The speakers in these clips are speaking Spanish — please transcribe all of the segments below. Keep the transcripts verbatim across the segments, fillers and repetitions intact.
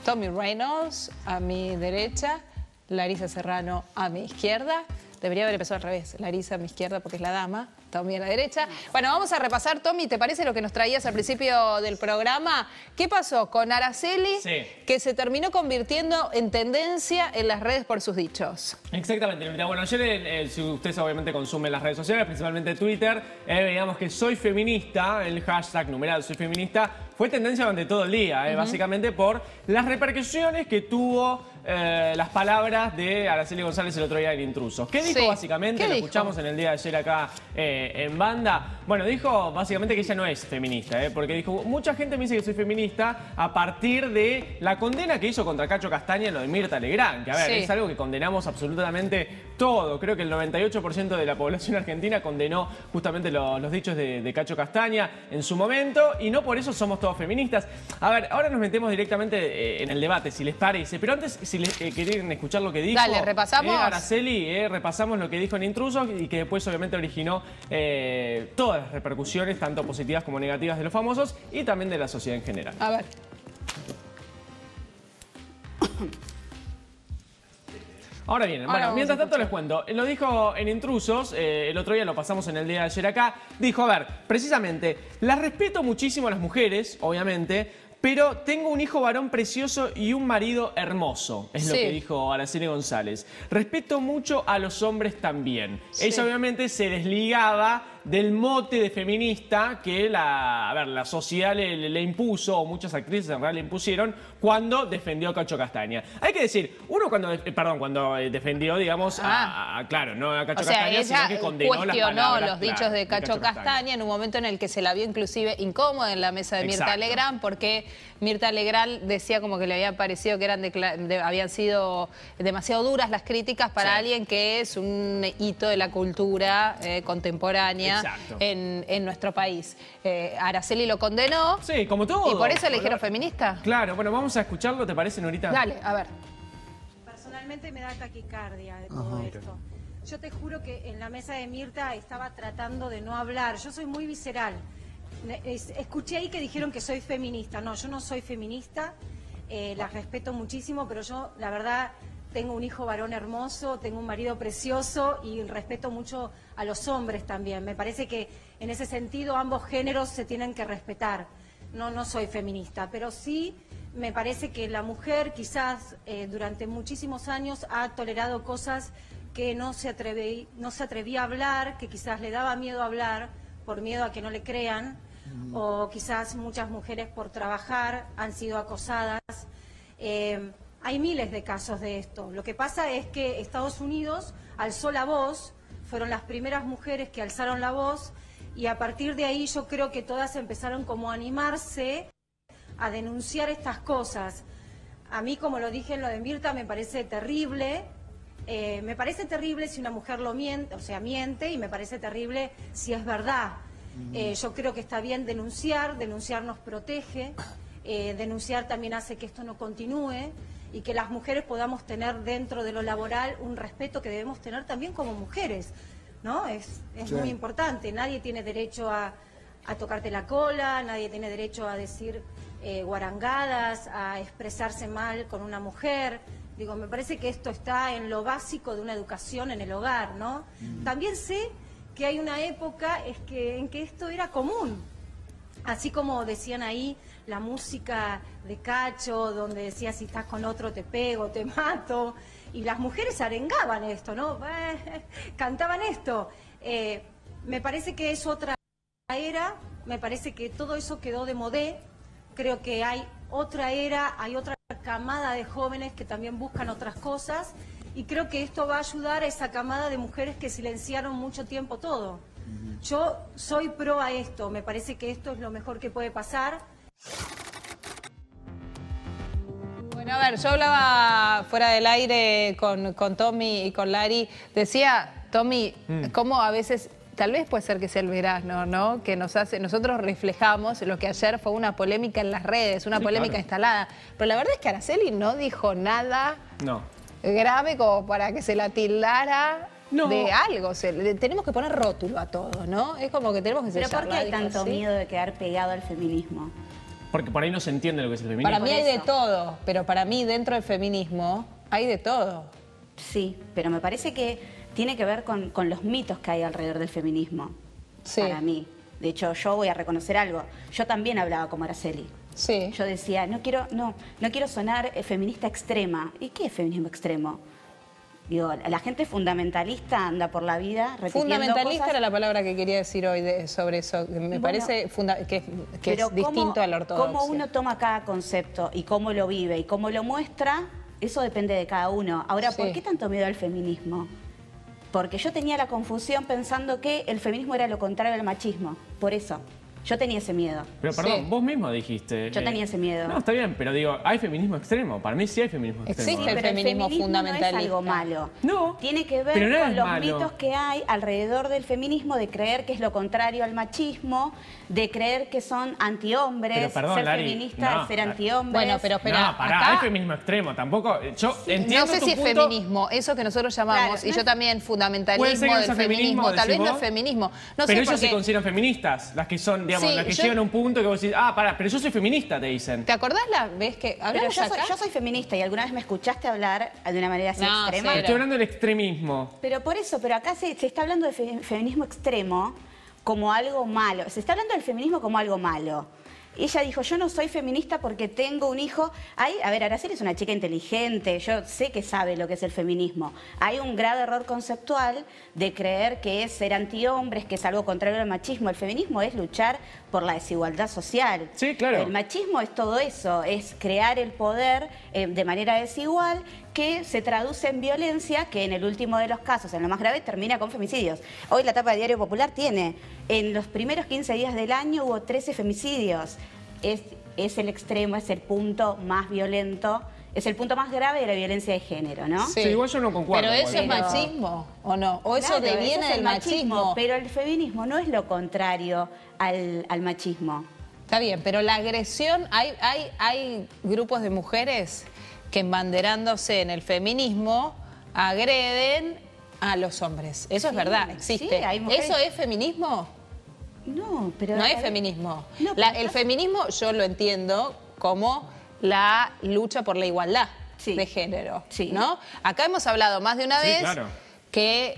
Tommy Reynolds a mi derecha, Larisa Serrano a mi izquierda. Debería haber empezado al revés, Larisa a mi izquierda porque es la dama, Tommy a la derecha. Bueno, vamos a repasar, Tommy, ¿te parece lo que nos traías al principio del programa? ¿Qué pasó con Araceli, sí, que se terminó convirtiendo en tendencia en las redes por sus dichos? Exactamente. Bueno, ayer, eh, si ustedes obviamente consumen las redes sociales, principalmente Twitter, eh, veíamos que soy feminista, el hashtag numeral soy feminista, fue tendencia durante todo el día, eh, uh-huh. básicamente por las repercusiones que tuvo eh, las palabras de Araceli González el otro día en Intrusos. ¿Qué dijo sí. básicamente? ¿Qué Lo dijo? escuchamos en el día de ayer acá eh, en Banda. Bueno, dijo básicamente que ella no es feminista, eh, porque dijo, mucha gente me dice que soy feminista a partir de la condena que hizo contra Cacho Castaña en lo de Mirta Legrand, que a ver, sí. es algo que condenamos absolutamente todo. Creo que el noventa y ocho por ciento de la población argentina condenó justamente lo, los dichos de, de Cacho Castaña en su momento, y no por eso somos todos feministas. A ver, ahora nos metemos directamente eh, en el debate, si les parece, pero antes, si les eh, quieren escuchar lo que dijo Dale, repasamos. Eh, Araceli, eh, repasamos lo que dijo en Intrusos y que después obviamente originó eh, todas las repercusiones, tanto positivas como negativas, de los famosos y también de la sociedad en general. A ver. Ahora bien, Ahora bueno, mientras tanto les cuento, lo dijo en Intrusos, eh, el otro día lo pasamos en el día de ayer acá, dijo, a ver, precisamente, las respeto muchísimo a las mujeres, obviamente, pero tengo un hijo varón precioso y un marido hermoso, es sí. lo que dijo Araceli González. Respeto mucho a los hombres también. Sí. Ella obviamente se desligaba del mote de feminista que la, a ver, la sociedad le, le, le impuso, o muchas actrices en realidad le impusieron, cuando defendió a Cacho Castaña. Hay que decir, uno cuando, eh, perdón, cuando defendió, digamos, ah. a, a, claro, no a Cacho o sea, Castaña, sino que condenó las palabras, los dichos claro, de, Cacho de Cacho Castaña, Castaña en un momento en el que se la vio inclusive incómoda en la mesa de Mirta Exacto. Legrand, porque Mirta Legrand decía como que le había parecido que eran de, de, habían sido demasiado duras las críticas para sí. alguien que es un hito de la cultura eh, contemporánea en, en nuestro país. Eh, Araceli lo condenó. Sí, como todo. Y por eso le dijeron feminista. Claro, bueno, vamos a escucharlo, ¿te parece, Norita? Dale, a ver. Personalmente me da taquicardia de todo Ajá, esto. Okay. Yo te juro que en la mesa de Mirta estaba tratando de no hablar. Yo soy muy visceral. Escuché ahí que dijeron que soy feminista. No, yo no soy feminista, eh, las respeto muchísimo, pero yo, la verdad, tengo un hijo varón hermoso, tengo un marido precioso y respeto mucho a los hombres también. Me parece que en ese sentido ambos géneros se tienen que respetar. No, no soy feminista, pero sí me parece que la mujer quizás eh, durante muchísimos años ha tolerado cosas que no se atreví, no se atrevía a hablar, que quizás le daba miedo a hablar por miedo a que no le crean. O quizás muchas mujeres por trabajar han sido acosadas. Eh, hay miles de casos de esto. Lo que pasa es que Estados Unidos alzó la voz, fueron las primeras mujeres que alzaron la voz y a partir de ahí yo creo que todas empezaron como a animarse a denunciar estas cosas. A mí, como lo dije en lo de Mirta, me parece terrible. Eh, me parece terrible si una mujer lo miente, o sea, miente, y me parece terrible si es verdad. Eh, yo creo que está bien denunciar, denunciar nos protege, eh, denunciar también hace que esto no continúe y que las mujeres podamos tener dentro de lo laboral un respeto que debemos tener también como mujeres, ¿no? Es, es sí. muy importante, nadie tiene derecho a, a tocarte la cola, nadie tiene derecho a decir eh, guarangadas, a expresarse mal con una mujer. Digo, me parece que esto está en lo básico de una educación en el hogar, ¿no? Mm. También sé que hay una época es que, en que esto era común. Así como decían ahí la música de Cacho, donde decía si estás con otro te pego, te mato, y las mujeres arengaban esto, ¿no? Cantaban esto. Eh, me parece que es otra era, me parece que todo eso quedó de modé, creo que hay otra era, hay otra camada de jóvenes que también buscan otras cosas, y creo que esto va a ayudar a esa camada de mujeres que silenciaron mucho tiempo todo. Yo soy pro a esto, me parece que esto es lo mejor que puede pasar. Bueno, a ver, yo hablaba fuera del aire con, con Tommy y con Lari. Decía, Tommy, mm. cómo a veces, tal vez puede ser que sea el verano, ¿no? Que nos hace, nosotros reflejamos lo que ayer fue una polémica en las redes, una sí, polémica claro. instalada. Pero la verdad es que Araceli no dijo nada no. grave como para que se la tildara no. de algo. Se, le, tenemos que poner rótulo a todo, ¿no? Es como que tenemos que ¿Pero por qué hay tanto así. miedo de quedar pegado al feminismo? Porque por ahí no se entiende lo que es el feminismo. Para mí hay de eso. todo, pero para mí dentro del feminismo hay de todo. Sí, pero me parece que tiene que ver con, con los mitos que hay alrededor del feminismo. Sí. Para mí. De hecho, yo voy a reconocer algo. Yo también hablaba como Araceli. Sí. Yo decía, no quiero, no, no quiero sonar eh, feminista extrema. ¿Y qué es feminismo extremo? Digo, la gente fundamentalista anda por la vida repitiendo Fundamentalista cosas. era la palabra que quería decir hoy de, sobre eso. Me Bueno, parece funda que, que es Pero distinto cómo, a la ortodoxia. cómo uno toma cada concepto y cómo lo vive y cómo lo muestra, eso depende de cada uno. Ahora, Sí. ¿por qué tanto miedo al feminismo? Porque yo tenía la confusión pensando que el feminismo era lo contrario al machismo. Por eso. Yo tenía ese miedo. Pero perdón, Sí. vos mismo dijiste... Yo tenía ese miedo. No, está bien, pero digo, ¿hay feminismo extremo? Para mí sí hay feminismo extremo. Existe ¿eh? el Pero feminismo no es fundamentalista. algo malo. No, Tiene que ver pero no con es los malo. mitos que hay alrededor del feminismo, de creer que es lo contrario al machismo, de creer que son antihombres, Pero perdón, ser Lari, feminista no, es ser Lari. antihombres. Bueno, pero espera, no, pará, acá- hay feminismo extremo. Tampoco... Yo entiendo No sé tu si es punto. feminismo, eso que nosotros llamamos, Claro, y no yo es- también Puede fundamentalismo ser que del sea feminismo, feminismo, tal vez decís no vos. es feminismo. No Pero sé ellos por se qué. consideran feministas, las que son, digamos, Sí, las que yo- llegan a un punto que vos decís, ah, pará, pero yo soy feminista, te dicen. ¿Te acordás la vez que Pero hablamos yo soy, acá? yo soy feminista y alguna vez me escuchaste hablar de una manera así No, extrema. cero. Estoy hablando del extremismo. Pero por eso, pero acá se, se está hablando de fe- feminismo extremo como algo malo. Se está hablando del feminismo como algo malo. Ella dijo, yo no soy feminista porque tengo un hijo. Hay, a ver, Araceli es una chica inteligente, yo sé que sabe lo que es el feminismo. Hay un grave error conceptual de creer que es ser antihombres, que es algo contrario al machismo. El feminismo es luchar por la desigualdad social. Sí, claro. El machismo es todo eso, es crear el poder eh, de manera desigual que se traduce en violencia, que en el último de los casos, en lo más grave, termina con femicidios. Hoy la tapa de Diario Popular tiene, en los primeros quince días del año hubo trece femicidios. Es, es el extremo, es el punto más violento, es el punto más grave de la violencia de género, ¿no? Sí, igual yo no concuerdo Pero eso con es Pero- machismo, ¿o no? ¿O eso Claro, deviene es el del machismo? Pero el feminismo no es lo contrario al, al machismo. Está bien, pero la agresión, hay, hay, hay grupos de mujeres que embanderándose en el feminismo agreden a los hombres. Eso es Sí, verdad, existe. sí, hay mujeres- ¿Eso es feminismo? No, pero... No es feminismo. No, La- pero el acá- feminismo yo lo entiendo como la lucha por la igualdad Sí. de género, Sí. ¿no? Acá hemos hablado más de una Sí, vez claro. que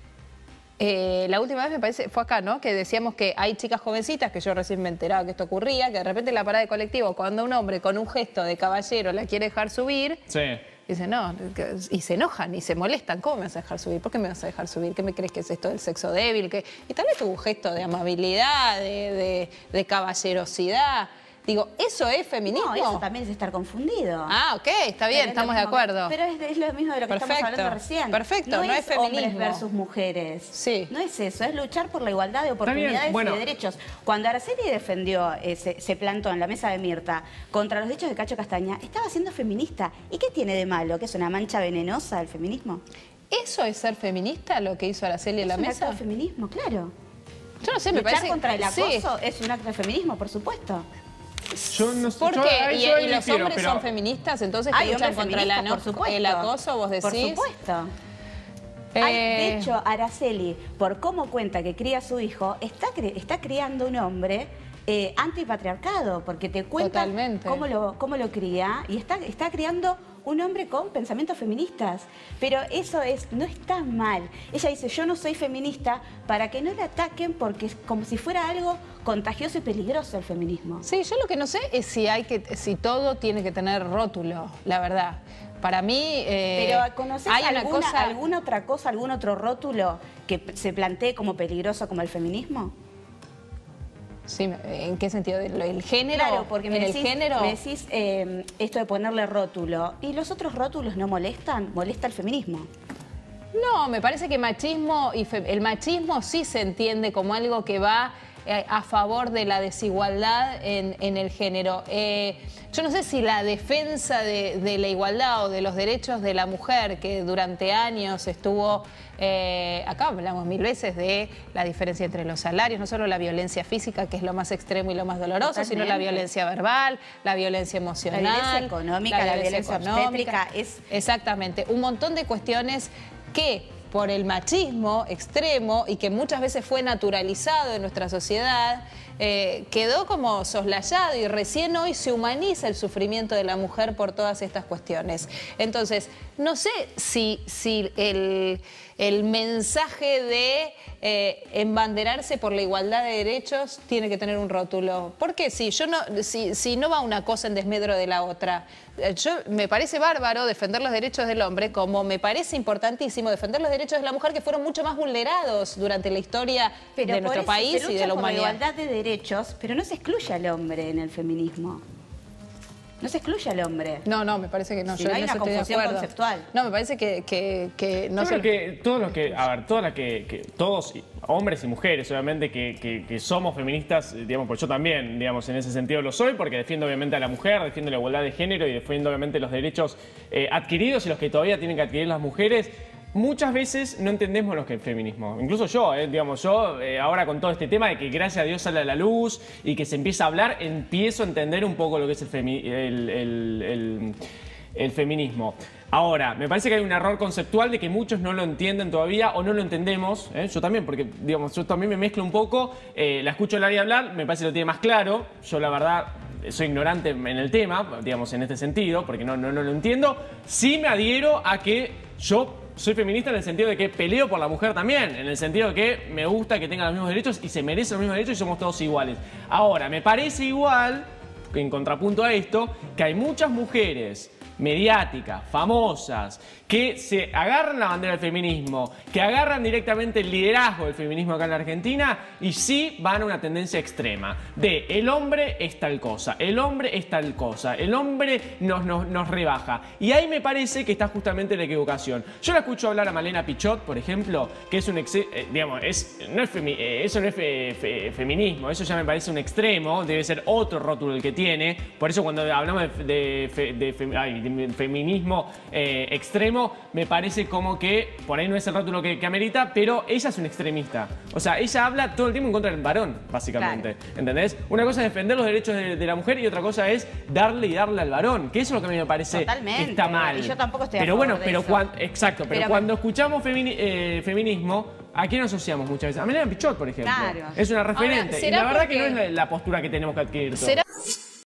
eh, la última vez me parece fue acá, ¿no? Que decíamos que hay chicas jovencitas, que yo recién me enteraba que esto ocurría, que de repente en la parada de colectivo, cuando un hombre con un gesto de caballero la quiere dejar subir, Sí. dice, no, que- y se enojan y se molestan. ¿Cómo me vas a dejar subir? ¿Por qué me vas a dejar subir? ¿Qué me crees que es esto del sexo débil? ¿Qué? Y tal vez tuvo un gesto de amabilidad, de, de- de caballerosidad. Digo, ¿eso es feminismo? No, eso también es estar confundido. Ah, ok, está bien, Pero es estamos lo de mismo- acuerdo. Pero es, es lo mismo de lo que Perfecto, estamos hablando recién. perfecto, no es hombres feminismo. versus mujeres. Sí. No es eso, es luchar por la igualdad de bien, oportunidades bueno. y de derechos. Cuando Araceli defendió, eh, se, se plantó en la mesa de Mirta contra los derechos de Cacho Castaña, estaba siendo feminista. ¿Y qué tiene de malo? ¿Que es una mancha venenosa el feminismo? ¿Eso es ser feminista, lo que hizo Araceli en la es un mesa? acto de feminismo, claro. Yo no sé, me Luchar parece... contra el sí. acoso es un acto de feminismo, por supuesto. Yo no sé. ¿Por yo- qué? ahí ¿Y, yo ahí y los difiero, hombres pero- son feministas, entonces que Hay luchan hombres contra el, feministas, ano- por supuesto. el acoso, vos decís? Por supuesto. Eh, Ay, de hecho, Araceli, por cómo cuenta que cría a su hijo, está, cri- está criando un hombre eh, antipatriarcado, porque te cuenta Totalmente. cómo lo, cómo lo cría y está, está criando un hombre con pensamientos feministas. Pero eso es, no está mal. Ella dice, yo no soy feminista para que no le ataquen porque es como si fuera algo contagioso y peligroso el feminismo. Sí, yo lo que no sé es si hay que, si todo tiene que tener rótulo, la verdad. Para mí, eh, Pero ¿conoces hay una alguna, cosa. alguna otra cosa, algún otro rótulo que p- se plantee como peligroso como el feminismo? Sí, ¿en qué sentido? ¿El género? Claro, porque me ¿En decís, el género? me decís eh, esto de ponerle rótulo. ¿Y los otros rótulos no molestan? Molesta el feminismo. No, me parece que machismo y fe- el machismo sí se entiende como algo que va eh, a favor de la desigualdad en, en el género. Eh, yo no sé si la defensa de, de la igualdad o de los derechos de la mujer, que durante años estuvo, eh, acá hablamos mil veces de la diferencia entre los salarios, no solo la violencia física, que es lo más extremo y lo más doloroso, Totalmente. sino la violencia verbal, la violencia emocional, La violencia económica, la violencia obstétrica, es- Exactamente, un montón de cuestiones que por el machismo extremo y que muchas veces fue naturalizado en nuestra sociedad, eh, quedó como soslayado y recién hoy se humaniza el sufrimiento de la mujer por todas estas cuestiones. Entonces, no sé si, si el, el mensaje de eh, embanderarse por la igualdad de derechos tiene que tener un rótulo. ¿Por qué? Si, yo no, si, si no va una cosa en desmedro de la otra. Yo, me parece bárbaro defender los derechos del hombre, como me parece importantísimo defender los derechos de la mujer, que fueron mucho más vulnerados durante la historia pero de nuestro país y de la humanidad. Por la igualdad de derechos, pero no se excluye al hombre en el feminismo. No se excluye al hombre. No, no, me parece que no. Si yo no hay no una estoy de confusión acuerdo. conceptual. No, me parece que, que, que no Yo se... creo que todos los que, a ver, todas las que, que todos, hombres y mujeres, obviamente, que, que, que somos feministas, digamos, pues yo también, digamos, en ese sentido lo soy, porque defiendo obviamente a la mujer, defiendo la igualdad de género y defiendo obviamente los derechos eh, adquiridos y los que todavía tienen que adquirir las mujeres. Muchas veces no entendemos lo que es el feminismo. Incluso yo, eh, digamos, yo eh, ahora con todo este tema de que gracias a Dios sale a la luz y que se empieza a hablar, empiezo a entender un poco lo que es el, femi el, el, el, el feminismo. Ahora, me parece que hay un error conceptual de que muchos no lo entienden todavía o no lo entendemos. ¿eh? Yo también, porque digamos, yo también me mezclo un poco, eh, la escucho hablar y hablar, me parece que lo tiene más claro. Yo la verdad soy ignorante en el tema, digamos, en este sentido, porque no, no, no lo entiendo. Sí me adhiero a que yo soy feminista en el sentido de que peleo por la mujer también, en el sentido de que me gusta que tenga los mismos derechos y se merece los mismos derechos y somos todos iguales. Ahora, me parece igual, en contrapunto a esto, que hay muchas mujeres mediáticas, famosas, que se agarran la bandera del feminismo, que agarran directamente el liderazgo del feminismo acá en la Argentina y sí van a una tendencia extrema de el hombre es tal cosa, el hombre es tal cosa, el hombre nos, nos, nos rebaja. Y ahí me parece que está justamente la equivocación. Yo la escucho hablar a Malena Pichot, por ejemplo, que es un, ex, eh, digamos, es, no es femi, eh, eso no es fe, fe, feminismo, eso ya me parece un extremo, debe ser otro rótulo el que tiene. Por eso cuando hablamos de, de, de, de, de, ay, de feminismo eh, extremo, me parece como que por ahí no es el rótulo que, que amerita, pero ella es una extremista. O sea, ella habla todo el tiempo en contra del varón, básicamente. Claro. ¿Entendés? Una cosa es defender los derechos de, de la mujer y otra cosa es darle y darle al varón, que eso es lo que a mí me parece Totalmente. que está mal. Y yo tampoco estoy a pero favor bueno, de pero eso. cuando, exacto, pero, pero cuando escuchamos femini, eh, feminismo, ¿a quién asociamos muchas veces? A Malena Pichot, por ejemplo. Claro. Es una referente. Ahora, y la verdad porque... que no es la, la postura que tenemos que adquirir todos. ¿Será...